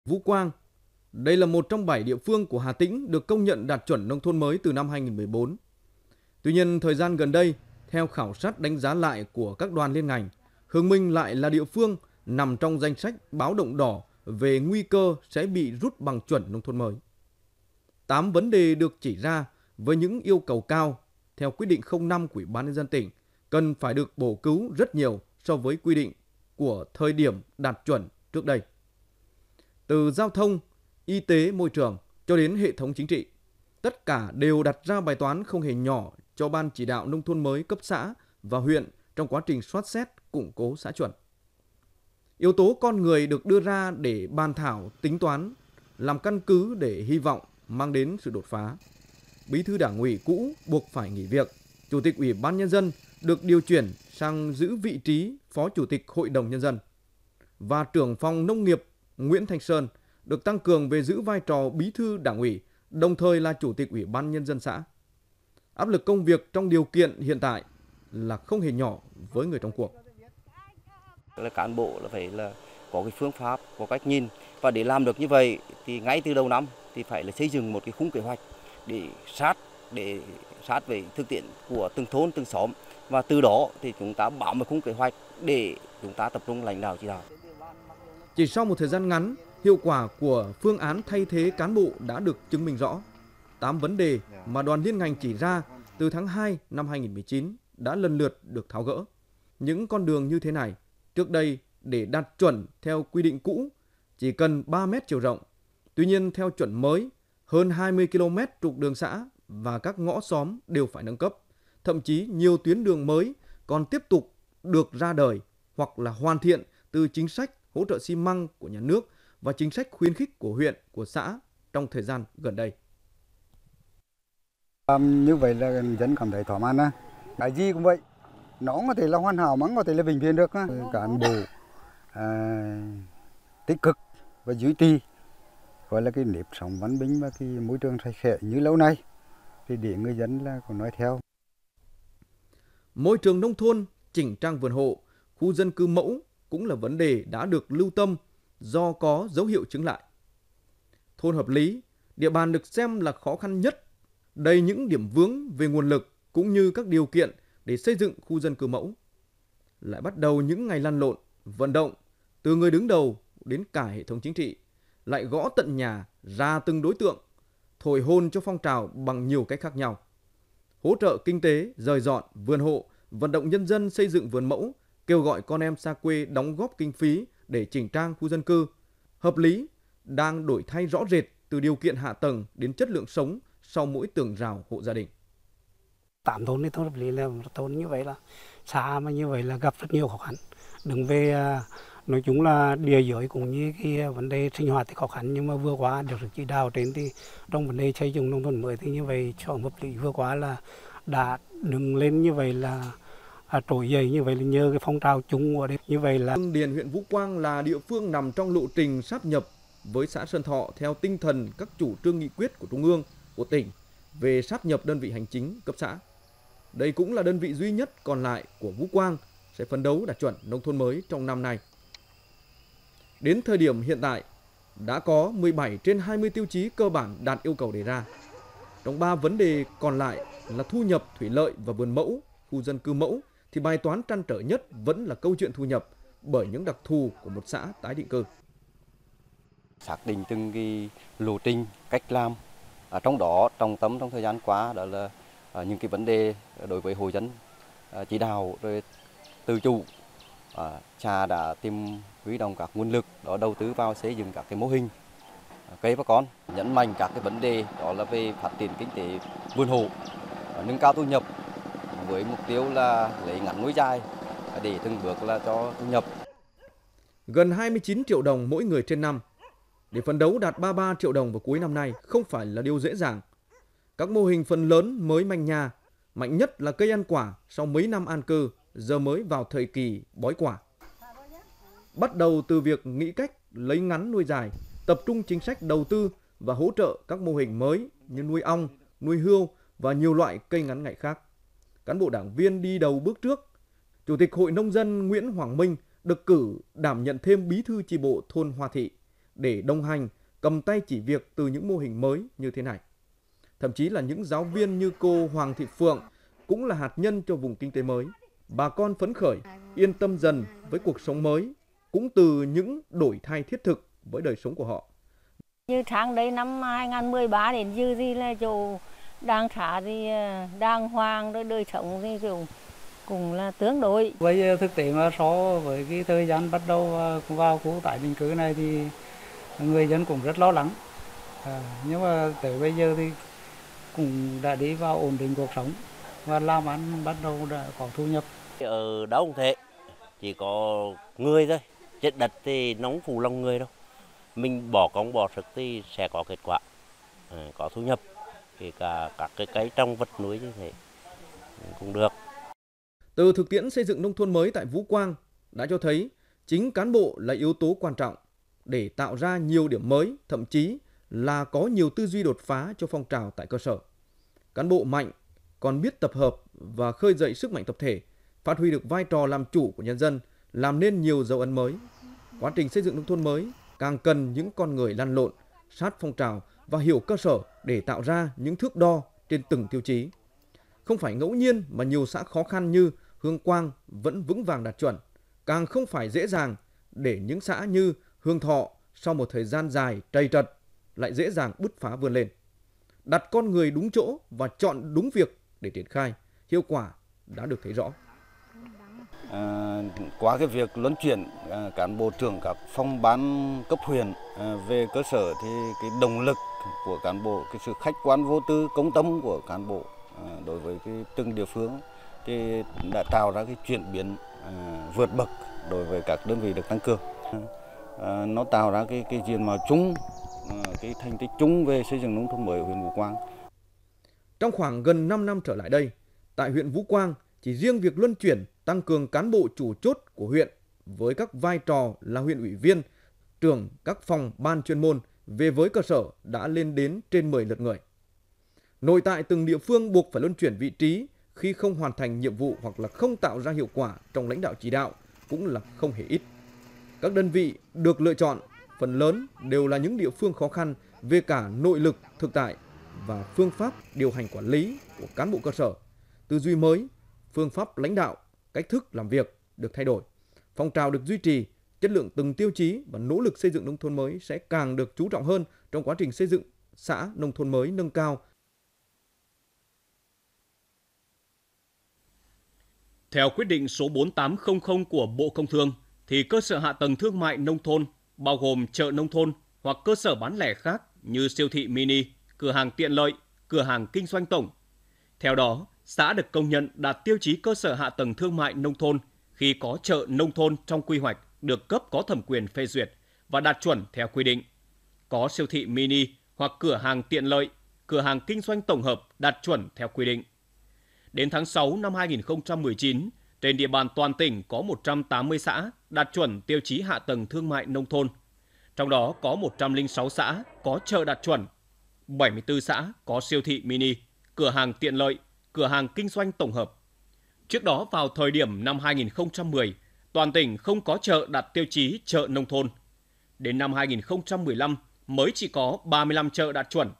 Vũ Quang, đây là một trong 7 địa phương của Hà Tĩnh được công nhận đạt chuẩn nông thôn mới từ năm 2014. Tuy nhiên, thời gian gần đây, theo khảo sát đánh giá lại của các đoàn liên ngành, Hương Minh lại là địa phương nằm trong danh sách báo động đỏ về nguy cơ sẽ bị rút bằng chuẩn nông thôn mới. 8 vấn đề được chỉ ra với những yêu cầu cao theo quyết định 05 của Ủy ban nhân dân tỉnh cần phải được bổ cứu rất nhiều so với quy định của thời điểm đạt chuẩn trước đây. Từ giao thông, y tế, môi trường cho đến hệ thống chính trị, tất cả đều đặt ra bài toán không hề nhỏ cho Ban chỉ đạo nông thôn mới cấp xã và huyện trong quá trình soát xét, củng cố xã chuẩn. Yếu tố con người được đưa ra để bàn thảo, tính toán, làm căn cứ để hy vọng mang đến sự đột phá. Bí thư Đảng ủy cũ buộc phải nghỉ việc, Chủ tịch Ủy ban nhân dân được điều chuyển sang giữ vị trí Phó Chủ tịch Hội đồng nhân dân và trưởng phòng nông nghiệp Nguyễn Thanh Sơn được tăng cường về giữ vai trò bí thư Đảng ủy, đồng thời là Chủ tịch Ủy ban nhân dân xã. Áp lực công việc trong điều kiện hiện tại là không hề nhỏ với người trong cuộc. Là cán bộ là phải là có cái phương pháp, có cách nhìn, và để làm được như vậy thì ngay từ đầu năm thì phải là xây dựng một cái khung kế hoạch để sát với thực tiễn của từng thôn, từng xóm, và từ đó thì chúng ta bám một khung kế hoạch để chúng ta tập trung lãnh đạo chỉ đạo. Chỉ sau một thời gian ngắn, hiệu quả của phương án thay thế cán bộ đã được chứng minh rõ. 8 vấn đề mà đoàn liên ngành chỉ ra từ tháng 2 năm 2019 đã lần lượt được tháo gỡ. Những con đường như thế này, trước đây để đạt chuẩn theo quy định cũ chỉ cần 3 mét chiều rộng. Tuy nhiên theo chuẩn mới, hơn 20 km trục đường xã và các ngõ xóm đều phải nâng cấp. Thậm chí nhiều tuyến đường mới còn tiếp tục được ra đời hoặc là hoàn thiện từ chính sách hỗ trợ xi măng của nhà nước và chính sách khuyến khích của huyện, của xã trong thời gian gần đây. Như vậy là dân cảm thấy thỏa mãn á. Cái gì cũng vậy, nó có thể là hoàn hảo mà có thể là bình thường được. Cán bộ tích cực và duy trì gọi là cái nếp sống văn minh và cái môi trường sạch sẽ như lâu nay thì để người dân là còn nói theo. Môi trường nông thôn, chỉnh trang vườn hộ, khu dân cư mẫu cũng là vấn đề đã được lưu tâm do có dấu hiệu chững lại. Thôn hợp lý, địa bàn được xem là khó khăn nhất, đầy những điểm vướng về nguồn lực cũng như các điều kiện để xây dựng khu dân cư mẫu. Lại bắt đầu những ngày lăn lộn, vận động, từ người đứng đầu đến cả hệ thống chính trị, lại gõ tận nhà ra từng đối tượng, thổi hồn cho phong trào bằng nhiều cách khác nhau. Hỗ trợ kinh tế, rời dọn, vườn hộ, vận động nhân dân xây dựng vườn mẫu, kêu gọi con em xa quê đóng góp kinh phí để chỉnh trang khu dân cư. Hợp lý đang đổi thay rõ rệt từ điều kiện hạ tầng đến chất lượng sống sau mỗi tường rào hộ gia đình. 8 thôn thì thôn hợp lý là thôn như vậy là xã mà như vậy là gặp rất nhiều khó khăn. Đừng về nói chung là địa giới cũng như cái vấn đề sinh hoạt thì khó khăn, nhưng mà vừa qua được sự chỉ đạo trên thì trong vấn đề xây dựng nông thôn mới thì như vậy cho hợp lý vừa qua là đã đứng lên như vậy là trỗi dậy như vậy là nhờ cái phong trào chung của đây như vậy là. Hưng Điền, huyện Vũ Quang là địa phương nằm trong lộ trình sáp nhập với xã Sơn Thọ theo tinh thần các chủ trương nghị quyết của Trung ương, của tỉnh về sáp nhập đơn vị hành chính cấp xã. Đây cũng là đơn vị duy nhất còn lại của Vũ Quang sẽ phấn đấu đạt chuẩn nông thôn mới trong năm nay. Đến thời điểm hiện tại, đã có 17 trên 20 tiêu chí cơ bản đạt yêu cầu đề ra. Trong 3 vấn đề còn lại là thu nhập, thủy lợi và vườn mẫu, khu dân cư mẫu, thì bài toán trăn trở nhất vẫn là câu chuyện thu nhập bởi những đặc thù của một xã tái định cư. Xác định từng cái lộ trình, cách làm. Trong đó trọng tâm trong thời gian qua đó là những cái vấn đề đối với hộ dân, chỉ đạo rồi tự chủ. Xã đã tìm huy động các nguồn lực đó đầu tư vào xây dựng các cái mô hình cây và con, nhấn mạnh các cái vấn đề đó là về phát triển kinh tế vườn hộ, nâng cao thu nhập với mục tiêu là lấy ngắn nuôi dài để từng bước là cho thu nhập. Gần 29 triệu đồng mỗi người trên năm. Để phấn đấu đạt 33 triệu đồng vào cuối năm nay không phải là điều dễ dàng. Các mô hình phần lớn mới manh nha, mạnh nhất là cây ăn quả sau mấy năm an cư, giờ mới vào thời kỳ bói quả. Bắt đầu từ việc nghĩ cách lấy ngắn nuôi dài, tập trung chính sách đầu tư và hỗ trợ các mô hình mới như nuôi ong, nuôi hươu và nhiều loại cây ngắn ngày khác. Cán bộ đảng viên đi đầu bước trước. Chủ tịch Hội Nông dân Nguyễn Hoàng Minh được cử đảm nhận thêm bí thư chi bộ thôn Hoa Thị, để đồng hành, cầm tay chỉ việc từ những mô hình mới như thế này. Thậm chí là những giáo viên như cô Hoàng Thị Phượng cũng là hạt nhân cho vùng kinh tế mới. Bà con phấn khởi, yên tâm dần với cuộc sống mới, cũng từ những đổi thay thiết thực với đời sống của họ. Như tháng đấy năm 2013 đến giờ thì là chỗ đang thả thì đang hoang, rồi đời sống thì cũng là tương đối. Bây giờ thực tế mà so với cái thời gian bắt đầu vào khu tái định cư này thì người dân cũng rất lo lắng. Nhưng mà tới bây giờ thì cũng đã đi vào ổn định cuộc sống và làm ăn bắt đầu đã có thu nhập. Ở đâu cũng thế, chỉ có người thôi, trên đất thì nóng phủ lòng người đâu. Mình bỏ công bỏ sức thì sẽ có kết quả, có thu nhập, kể cả các cái cây trồng vật nuôi như thế cũng được. Từ thực tiễn xây dựng nông thôn mới tại Vũ Quang đã cho thấy chính cán bộ là yếu tố quan trọng để tạo ra nhiều điểm mới, thậm chí là có nhiều tư duy đột phá cho phong trào tại cơ sở. Cán bộ mạnh còn biết tập hợp và khơi dậy sức mạnh tập thể, phát huy được vai trò làm chủ của nhân dân, làm nên nhiều dấu ấn mới. Quá trình xây dựng nông thôn mới càng cần những con người lăn lộn, sát phong trào và hiểu cơ sở để tạo ra những thước đo trên từng tiêu chí. Không phải ngẫu nhiên mà nhiều xã khó khăn như Hương Quang vẫn vững vàng đạt chuẩn, càng không phải dễ dàng để những xã như Hương Thọ sau một thời gian dài trầy trật lại dễ dàng bứt phá vươn lên. Đặt con người đúng chỗ và chọn đúng việc để triển khai, hiệu quả đã được thấy rõ. Qua cái việc luân chuyển cán bộ trưởng các phòng ban cấp huyện về cơ sở thì cái động lực của cán bộ, cái sự khách quan vô tư, công tâm của cán bộ đối với cái từng địa phương thì đã tạo ra cái chuyển biến vượt bậc đối với các đơn vị được tăng cường. Nó tạo ra cái diện mạo chung, cái thành tích chung về xây dựng nông thôn mới ở huyện Vũ Quang. Trong khoảng gần 5 năm trở lại đây, tại huyện Vũ Quang, chỉ riêng việc luân chuyển tăng cường cán bộ chủ chốt của huyện với các vai trò là huyện ủy viên, trưởng các phòng ban chuyên môn về với cơ sở đã lên đến trên 10 lượt người. Nội tại từng địa phương buộc phải luân chuyển vị trí khi không hoàn thành nhiệm vụ hoặc là không tạo ra hiệu quả trong lãnh đạo chỉ đạo cũng là không hề ít. Các đơn vị được lựa chọn phần lớn đều là những địa phương khó khăn về cả nội lực, thực tại và phương pháp điều hành quản lý của cán bộ cơ sở. Tư duy mới, phương pháp lãnh đạo, cách thức làm việc được thay đổi. Phong trào được duy trì, chất lượng từng tiêu chí và nỗ lực xây dựng nông thôn mới sẽ càng được chú trọng hơn trong quá trình xây dựng xã nông thôn mới nâng cao. Theo quyết định số 4800 của Bộ Công Thương, thì cơ sở hạ tầng thương mại nông thôn bao gồm chợ nông thôn hoặc cơ sở bán lẻ khác như siêu thị mini, cửa hàng tiện lợi, cửa hàng kinh doanh tổng. Theo đó, xã được công nhận đạt tiêu chí cơ sở hạ tầng thương mại nông thôn khi có chợ nông thôn trong quy hoạch được cấp có thẩm quyền phê duyệt và đạt chuẩn theo quy định. Có siêu thị mini hoặc cửa hàng tiện lợi, cửa hàng kinh doanh tổng hợp đạt chuẩn theo quy định. Đến tháng 6 năm 2019, trên địa bàn toàn tỉnh có 180 xã đạt chuẩn tiêu chí hạ tầng thương mại nông thôn. Trong đó có 106 xã có chợ đạt chuẩn, 74 xã có siêu thị mini, cửa hàng tiện lợi, cửa hàng kinh doanh tổng hợp. Trước đó vào thời điểm năm 2010, toàn tỉnh không có chợ đạt tiêu chí chợ nông thôn. Đến năm 2015 mới chỉ có 35 chợ đạt chuẩn.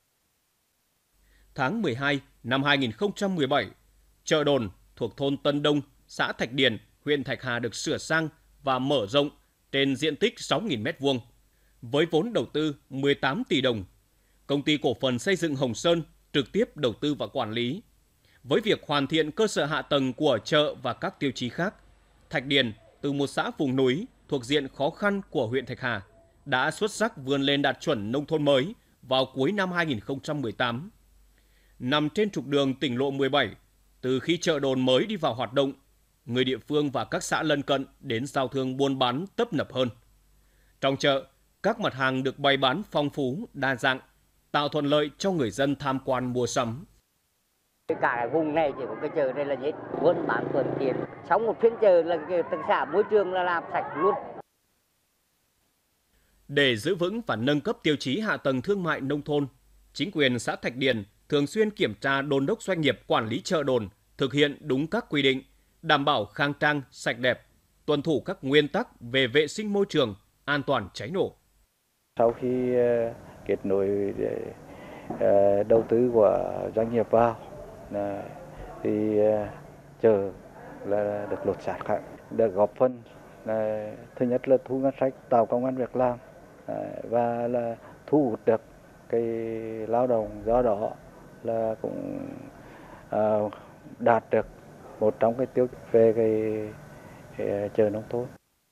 Tháng 12 năm 2017, chợ Đồn thuộc thôn Tân Đông, xã Thạch Điền, huyện Thạch Hà được sửa sang và mở rộng trên diện tích 6.000 m2 với vốn đầu tư 18 tỷ đồng. Công ty cổ phần xây dựng Hồng Sơn trực tiếp đầu tư và quản lý. Với việc hoàn thiện cơ sở hạ tầng của chợ và các tiêu chí khác, Thạch Điền từ một xã vùng núi thuộc diện khó khăn của huyện Thạch Hà đã xuất sắc vươn lên đạt chuẩn nông thôn mới vào cuối năm 2018. Nằm trên trục đường tỉnh lộ 17, từ khi chợ Đồn mới đi vào hoạt động, người địa phương và các xã lân cận đến giao thương buôn bán tấp nập hơn. Trong chợ, các mặt hàng được bày bán phong phú, đa dạng, tạo thuận lợi cho người dân tham quan mua sắm. Cả vùng này chỉ có cái chợ đây là nhất, buôn bán thuận tiện. Sống một phiên chợ là tất cả môi trường là làm sạch luôn. Để giữ vững và nâng cấp tiêu chí hạ tầng thương mại nông thôn, chính quyền xã Thạch Điền thường xuyên kiểm tra đôn đốc doanh nghiệp quản lý chợ Đồn thực hiện đúng các quy định, đảm bảo khang trang, sạch đẹp, tuân thủ các nguyên tắc về vệ sinh môi trường, an toàn cháy nổ. Sau khi kết nối đầu tư của doanh nghiệp vào thì chợ là được lột xác lại, được góp phần thứ nhất là thu ngân sách, tạo công ăn việc làm và là thu hút được cái lao động, do đó là cũng đạt được một trong cái tiêu về cái chợ nông thôn.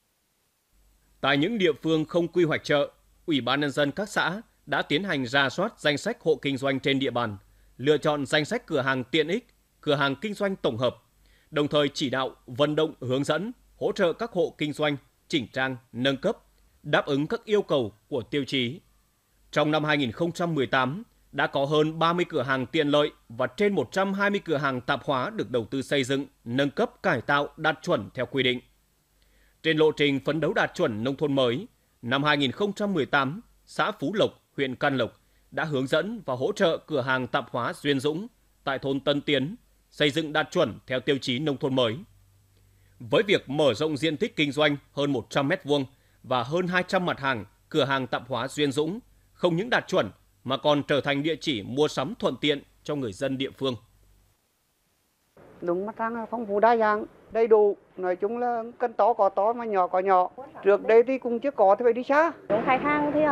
Tại những địa phương không quy hoạch chợ, Ủy ban nhân dân các xã đã tiến hành rà soát danh sách hộ kinh doanh trên địa bàn, lựa chọn danh sách cửa hàng tiện ích, cửa hàng kinh doanh tổng hợp, đồng thời chỉ đạo, vận động, hướng dẫn, hỗ trợ các hộ kinh doanh chỉnh trang, nâng cấp, đáp ứng các yêu cầu của tiêu chí. Trong năm 2018, đã có hơn 30 cửa hàng tiện lợi và trên 120 cửa hàng tạp hóa được đầu tư xây dựng, nâng cấp, cải tạo đạt chuẩn theo quy định. Trên lộ trình phấn đấu đạt chuẩn nông thôn mới, năm 2018, xã Phú Lộc, huyện Can Lộc đã hướng dẫn và hỗ trợ cửa hàng tạp hóa Duyên Dũng tại thôn Tân Tiến xây dựng đạt chuẩn theo tiêu chí nông thôn mới. Với việc mở rộng diện tích kinh doanh hơn 100 m2 và hơn 200 mặt hàng, cửa hàng tạp hóa Duyên Dũng không những đạt chuẩn mà còn trở thành địa chỉ mua sắm thuận tiện cho người dân địa phương. Đúng, mặt hàng phong phú đa dạng, đầy đủ, nói chung là cân to có to mà nhỏ có nhỏ. Trước đây thì cũng chưa có thì phải đi xa. Khách hàng thì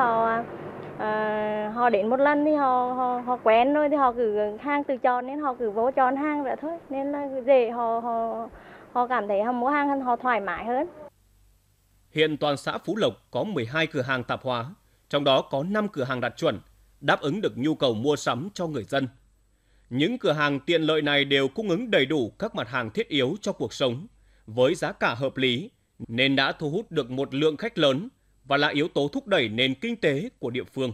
họ đến một lần thì họ quen rồi thì họ cứ hàng tự chọn nên họ cứ vô chọn hàng vậy thôi, nên là dễ họ cảm thấy họ mua hàng họ thoải mái hơn. Hiện toàn xã Phú Lộc có 12 cửa hàng tạp hóa, trong đó có 5 cửa hàng đạt chuẩn, đáp ứng được nhu cầu mua sắm cho người dân. Những cửa hàng tiện lợi này đều cung ứng đầy đủ các mặt hàng thiết yếu cho cuộc sống, với giá cả hợp lý, nên đã thu hút được một lượng khách lớn và là yếu tố thúc đẩy nền kinh tế của địa phương.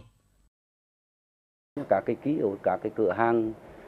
Các cái ký ốt, các cái cửa hàng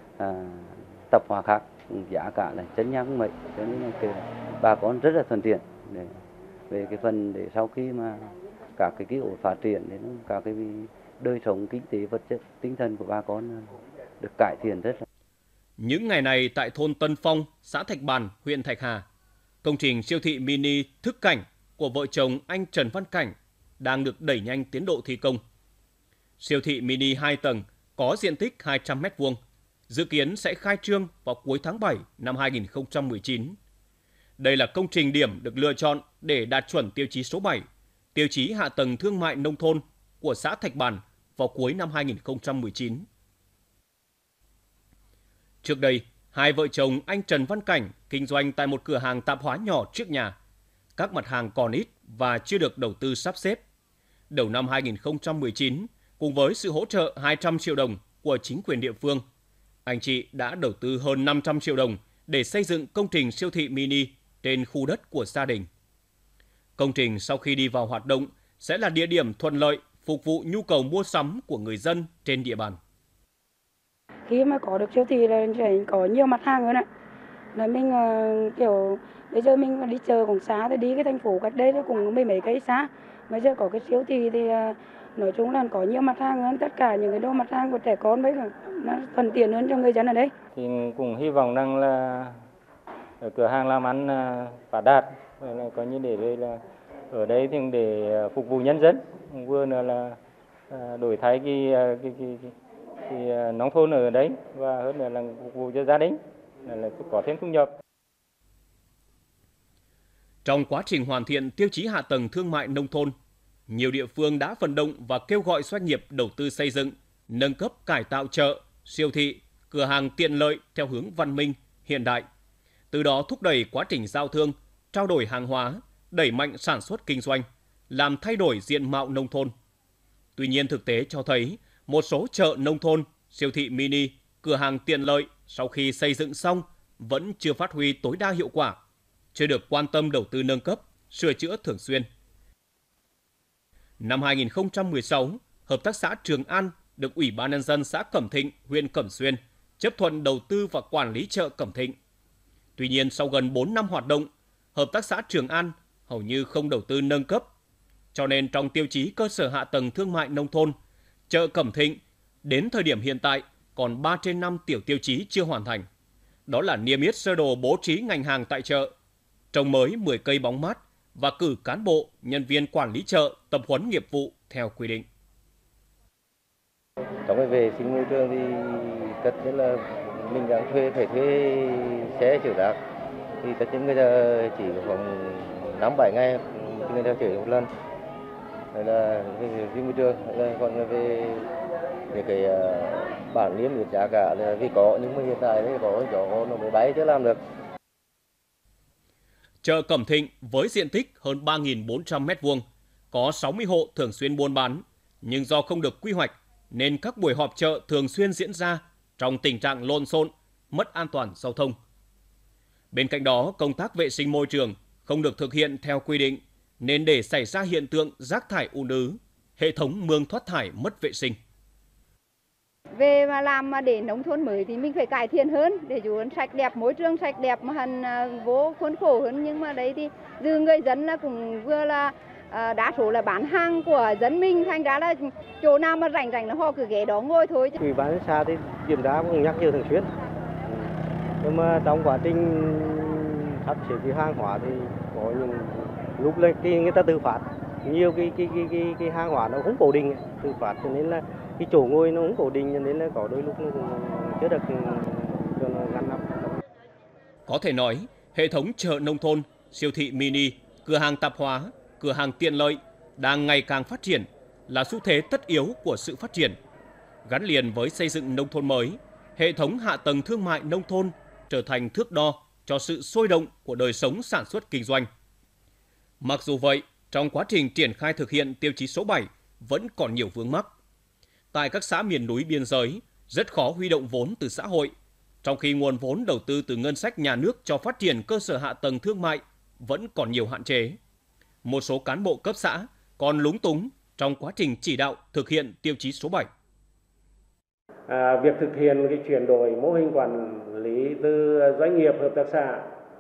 tạp hóa khác giá cả là chân nhang vậy, cho nên là bà con rất là thuận tiện về cái phần để sau khi mà các cái ký ốt phát triển đến các cái đời sống kinh tế vật chất tinh thần của bà con được cải thiện rất là. Những ngày này tại thôn Tân Phong, xã Thạch Bàn, huyện Thạch Hà, công trình siêu thị mini Thức Cảnh của vợ chồng anh Trần Văn Cảnh đang được đẩy nhanh tiến độ thi công. Siêu thị mini 2 tầng có diện tích 200 m2, dự kiến sẽ khai trương vào cuối tháng 7 năm 2019. Đây là công trình điểm được lựa chọn để đạt chuẩn tiêu chí số 7, tiêu chí hạ tầng thương mại nông thôn của xã Thạch Bàn vào cuối năm 2019. Trước đây, hai vợ chồng anh Trần Văn Cảnh kinh doanh tại một cửa hàng tạp hóa nhỏ trước nhà. Các mặt hàng còn ít và chưa được đầu tư sắp xếp. Đầu năm 2019, cùng với sự hỗ trợ 200 triệu đồng của chính quyền địa phương, anh chị đã đầu tư hơn 500 triệu đồng để xây dựng công trình siêu thị mini trên khu đất của gia đình. Công trình sau khi đi vào hoạt động sẽ là địa điểm thuận lợi phục vụ nhu cầu mua sắm của người dân trên địa bàn. Khi mà có được siêu thị là sẽ có nhiều mặt hàng hơn ạ. Là mình kiểu bây giờ mình đi chợ cũng xa thì đi cái thành phố cách đây nó cũng mấy cây xa. Bây giờ có cái siêu thị thì nói chung là có nhiều mặt hàng hơn, tất cả những cái đồ mặt hàng của trẻ con với nó thuận tiện hơn cho người dân ở đây. Thì cũng hy vọng rằng là ở cửa hàng làm ăn phát đạt, coi như để đây là ở đây thì để phục vụ nhân dân, vừa nữa là đổi thay cái nông thôn ở đấy và hơn nữa là phục vụ cho gia đình là có thêm thu nhập. Trong quá trình hoàn thiện tiêu chí hạ tầng thương mại nông thôn, nhiều địa phương đã vận động và kêu gọi doanh nghiệp đầu tư xây dựng, nâng cấp cải tạo chợ, siêu thị, cửa hàng tiện lợi theo hướng văn minh, hiện đại. Từ đó thúc đẩy quá trình giao thương, trao đổi hàng hóa, đẩy mạnh sản xuất kinh doanh, làm thay đổi diện mạo nông thôn. Tuy nhiên thực tế cho thấy, một số chợ nông thôn, siêu thị mini, cửa hàng tiện lợi sau khi xây dựng xong vẫn chưa phát huy tối đa hiệu quả, chưa được quan tâm đầu tư nâng cấp, sửa chữa thường xuyên. Năm 2016, Hợp tác xã Trường An được Ủy ban nhân dân xã Cẩm Thịnh, huyện Cẩm Xuyên chấp thuận đầu tư và quản lý chợ Cẩm Thịnh. Tuy nhiên sau gần 4 năm hoạt động, Hợp tác xã Trường An hầu như không đầu tư nâng cấp. Cho nên trong tiêu chí cơ sở hạ tầng thương mại nông thôn, chợ Cẩm Thịnh đến thời điểm hiện tại còn 3 trên 5 tiểu tiêu chí chưa hoàn thành. Đó là niêm yết sơ đồ bố trí ngành hàng tại chợ, trồng mới 10 cây bóng mát và cử cán bộ, nhân viên quản lý chợ tập huấn nghiệp vụ theo quy định. Trong cái vệ sinh môi trường thì tất nhiên là mình đang phải thuê xe chở rác, thì tất nhiên người ta chỉ khoảng 5-7 ngày người ta chở một lần. Đây là vệ sinh môi trường, còn về cái bản liếm liệt giá cả là vì có, nhưng mà hiện tại thì có nó mới bay chưa làm được. Chợ Cẩm Thịnh với diện tích hơn 3.400 m2, có 60 hộ thường xuyên buôn bán, nhưng do không được quy hoạch nên các buổi họp chợ thường xuyên diễn ra trong tình trạng lộn xộn, mất an toàn giao thông. Bên cạnh đó, công tác vệ sinh môi trường không được thực hiện theo quy định nên để xảy ra hiện tượng rác thải ùn ứ, hệ thống mương thoát thải mất vệ sinh. Về mà làm mà để nông thôn mới thì mình phải cải thiện hơn để chủ sạch đẹp, môi trường sạch đẹp mà hẳn vô khuôn khổ hơn, nhưng mà đấy thì dư người dân là cũng vừa là đa số là bán hàng của dân mình, thành ra là chỗ nào mà rảnh là họ cứ ghé đó ngồi thôi. Ủy ban nhân xã thì kiểm tra cũng nhắc nhở thường xuyên, nhưng mà trong quá trình sắp xếp cái hàng hóa thì có những lúc là người ta tự phát, nhiều cái hàng hóa nó không cố định, tự phát cho nên là cái chỗ ngồi nó không cố định, cho nên là có đôi lúc nó cũng chưa được cho nó ngăn nắp. Có thể nói, hệ thống chợ nông thôn, siêu thị mini, cửa hàng tạp hóa, cửa hàng tiện lợi đang ngày càng phát triển, là xu thế tất yếu của sự phát triển. Gắn liền với xây dựng nông thôn mới, hệ thống hạ tầng thương mại nông thôn trở thành thước đo cho sự sôi động của đời sống sản xuất kinh doanh. Mặc dù vậy, trong quá trình triển khai thực hiện tiêu chí số 7 vẫn còn nhiều vướng mắc. Tại các xã miền núi biên giới, rất khó huy động vốn từ xã hội, trong khi nguồn vốn đầu tư từ ngân sách nhà nước cho phát triển cơ sở hạ tầng thương mại vẫn còn nhiều hạn chế. Một số cán bộ cấp xã còn lúng túng trong quá trình chỉ đạo thực hiện tiêu chí số 7. Việc thực hiện cái chuyển đổi mô hình quản lý từ doanh nghiệp hợp tác xã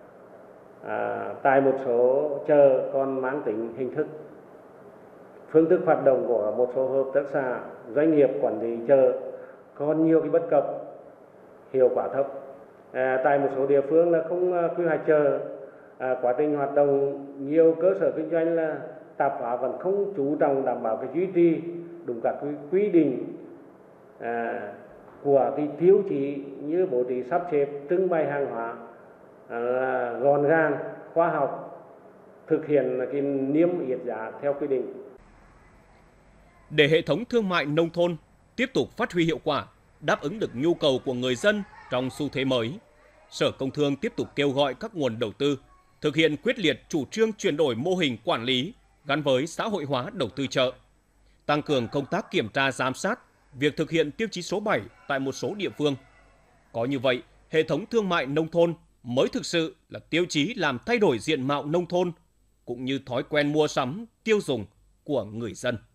tại một số chợ còn mang tính hình thức. Phương thức hoạt động của một số hợp tác xã, doanh nghiệp quản lý chợ còn nhiều cái bất cập, hiệu quả thấp. Tại một số địa phương là không quy hoạch chợ, quá trình hoạt động nhiều cơ sở kinh doanh là tạp hóa vẫn không chú trọng đảm bảo cái duy trì đúng các quy định của cái tiêu chí như bố trí sắp xếp trưng bày hàng hóa gọn gàng, khoa học, thực hiện cái niêm yết giá theo quy định. Để hệ thống thương mại nông thôn tiếp tục phát huy hiệu quả, đáp ứng được nhu cầu của người dân trong xu thế mới, Sở Công Thương tiếp tục kêu gọi các nguồn đầu tư thực hiện quyết liệt chủ trương chuyển đổi mô hình quản lý gắn với xã hội hóa đầu tư chợ, tăng cường công tác kiểm tra giám sát việc thực hiện tiêu chí số 7 tại một số địa phương. Có như vậy, hệ thống thương mại nông thôn mới thực sự là tiêu chí làm thay đổi diện mạo nông thôn cũng như thói quen mua sắm, tiêu dùng của người dân.